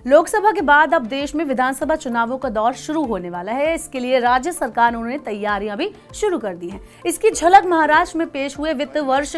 लोकसभा के बाद अब देश में विधानसभा चुनावों का दौर शुरू होने वाला है। इसके लिए राज्य सरकारों ने तैयारियां भी शुरू कर दी हैं। इसकी झलक महाराष्ट्र में पेश हुए वित्त वर्ष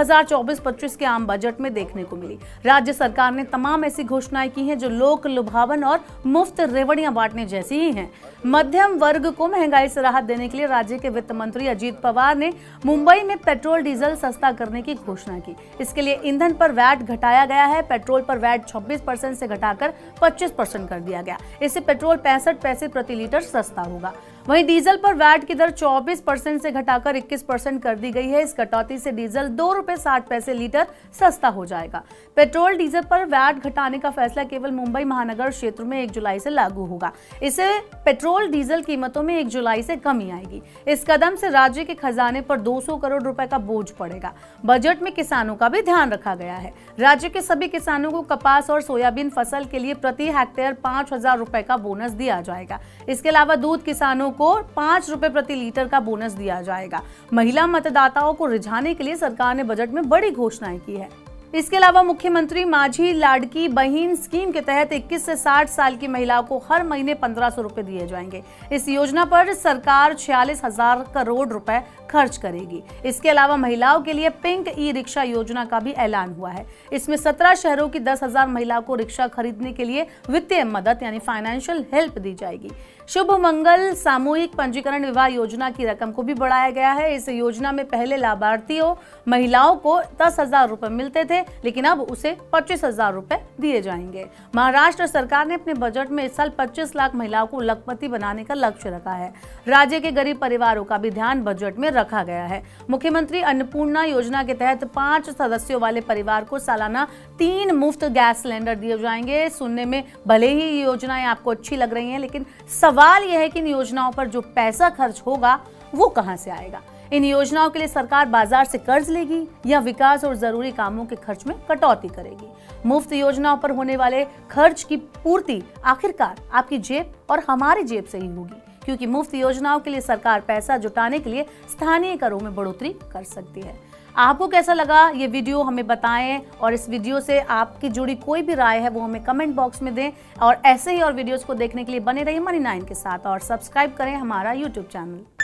2024-25 के आम बजट में देखने को मिली। राज्य सरकार ने तमाम ऐसी घोषणाएं की हैं जो लोक लुभावन और मुफ्त रेवड़ियां बांटने जैसी ही हैं। मध्यम वर्ग को महंगाई से राहत देने के लिए राज्य के वित्त मंत्री अजीत पवार ने मुंबई में पेट्रोल डीजल सस्ता करने की घोषणा की। इसके लिए ईंधन पर वैट घटाया गया है। पेट्रोल पर वैट 26% से घटाकर 25% कर दिया गया। इससे पेट्रोल 65 पैसे प्रति लीटर सस्ता होगा। वहीं डीजल पर वैट की दर 24% से घटाकर 21% कर दी गई है। इस कटौती से डीजल 2 रुपए 60 पैसे लीटर सस्ता हो जाएगा। पेट्रोल डीजल पर वैट घटाने का फैसला केवल मुंबई महानगर क्षेत्र में 1 जुलाई से लागू होगा। इससे पेट्रोल डीजल कीमतों में 1 जुलाई से कमी आएगी। इस कदम से राज्य के खजाने पर 200 करोड़ रुपए का बोझ पड़ेगा। बजट में किसानों का भी ध्यान रखा गया है। राज्य के सभी किसानों को कपास और सोयाबीन फसल के लिए प्रति हेक्टेयर 5,000 रुपए का बोनस दिया जाएगा। इसके अलावा दूध किसानों को 5 रुपए प्रति लीटर का बोनस दिया जाएगा। महिला मतदाताओं को रिझाने के लिए सरकार ने बजट में बड़ी घोषणाएं की है। इसके अलावा मुख्यमंत्री माझी लाडकी बहिन स्कीम के तहत 21 से 60 साल की महिलाओं को हर महीने 1500 रुपए दिए जाएंगे। इस योजना पर सरकार 46,000 करोड़ रुपए खर्च करेगी। इसके अलावा महिलाओं के लिए पिंक ई रिक्शा योजना का भी ऐलान हुआ है। इसमें 17 शहरों की 10,000 महिलाओं को रिक्शा खरीदने के लिए वित्तीय मदद यानी फाइनेंशियल हेल्प दी जाएगी। शुभ मंगल सामूहिक पंजीकरण विवाह योजना की रकम को भी बढ़ाया गया है। इस योजना में पहले लाभार्थियों महिलाओं को 10,000 रुपए मिलते थे, लेकिन अब उसे 25,000 रुपए दिए जाएंगे। महाराष्ट्र सरकार ने अपने बजट में इस साल 25 लाख महिलाओं को लखपति बनाने का लक्ष्य रखा है। राज्य के गरीब परिवारों का भी ध्यान बजट में रखा गया है। मुख्यमंत्री अन्नपूर्णा योजना के तहत 5 सदस्यों वाले परिवार को सालाना 3 मुफ्त गैस सिलेंडर दिए जाएंगे। सुनने में भले ही ये योजनाएं आपको अच्छी लग रही हैं, लेकिन सवाल यह है कि इन योजनाओं पर जो पैसा खर्च होगा वो कहां से आएगा। इन योजनाओं के लिए सरकार बाजार से कर्ज लेगी या विकास और जरूरी कामों के खर्च में कटौती करेगी। मुफ्त योजनाओं पर होने वाले खर्च की पूर्ति आखिरकार आपकी जेब और हमारी जेब से ही होगी, क्योंकि मुफ्त योजनाओं के लिए सरकार पैसा जुटाने के लिए स्थानीय करों में बढ़ोतरी कर सकती है। आपको कैसा लगा ये वीडियो हमें बताएं, और इस वीडियो से आपकी जुड़ी कोई भी राय है वो हमें कमेंट बॉक्स में दें। और ऐसे ही और वीडियोस को देखने के लिए बने रहिए मनी 9 के साथ और सब्सक्राइब करें हमारा यूट्यूब चैनल।